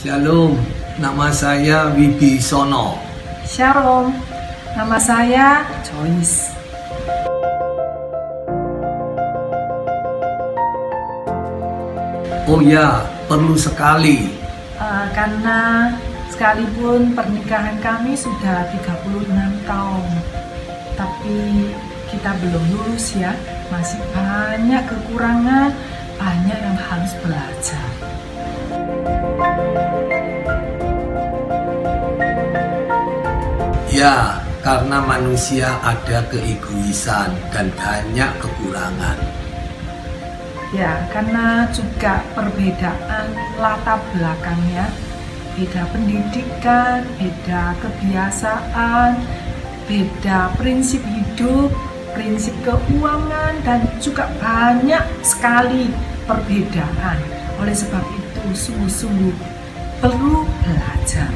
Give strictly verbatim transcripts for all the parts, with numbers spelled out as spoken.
Shalom, nama saya Wibisono. Shalom, nama saya Joyce. Oh ya, perlu sekali. Uh, karena sekalipun pernikahan kami sudah tiga puluh enam tahun, tapi kita belum lulus ya. Masih banyak kekurangan, banyak yang harus belajar. Ya, karena manusia ada keegoisan dan banyak kekurangan. Ya, karena juga perbedaan latar belakangnya, beda pendidikan, beda kebiasaan, beda prinsip hidup, prinsip keuangan, dan juga banyak sekali perbedaan. Oleh sebab itu, sungguh-sungguh perlu belajar.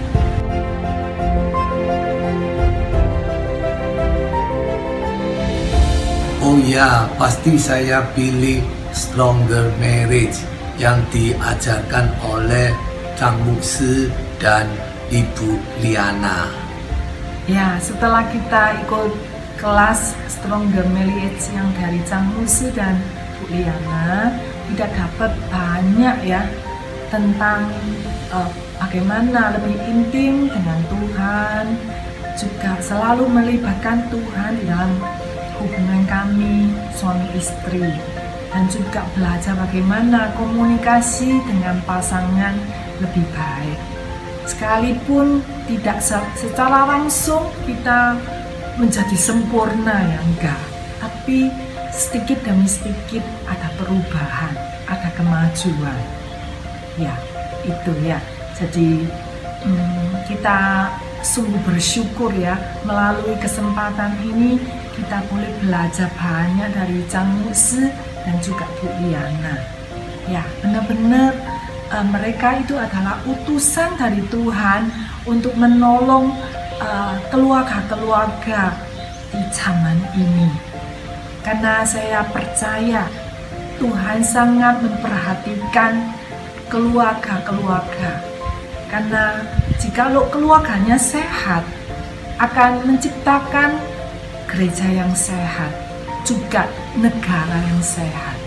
Oh ya, pasti saya pilih Stronger Marriage yang diajarkan oleh Chang Musi dan Ibu Liana. Ya, setelah kita ikut kelas Stronger Marriage yang dari Chang Musi dan Bu Liana, kita dapat banyak ya tentang uh, bagaimana lebih intim dengan Tuhan, juga selalu melibatkan Tuhan di dalam hubungan kami suami istri, dan juga belajar bagaimana komunikasi dengan pasangan lebih baik. Sekalipun tidak secara langsung kita menjadi sempurna ya enggak, tapi sedikit demi sedikit ada perubahan, ada kemajuan. Ya, itu ya. Jadi hmm, kita sungguh bersyukur ya, melalui kesempatan ini kita boleh belajar banyak dari Chang Musi dan juga Bu Liana. Ya, benar-benar uh, mereka itu adalah utusan dari Tuhan untuk menolong keluarga-keluarga uh, di zaman ini. Karena saya percaya Tuhan sangat memperhatikan keluarga-keluarga. Karena jikalau keluarganya sehat, akan menciptakan gereja yang sehat, juga negara yang sehat.